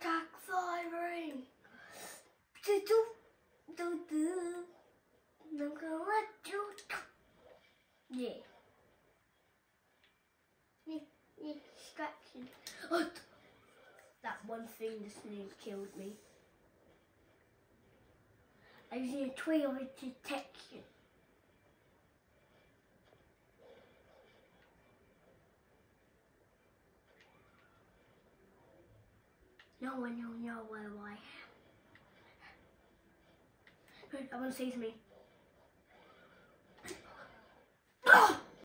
attack firing. Do do do do. I'm gonna let you. Yeah. Distraction. Oh, that one thing the snake killed me. I was in a tree of detection. No one will know where I am. I want to see me.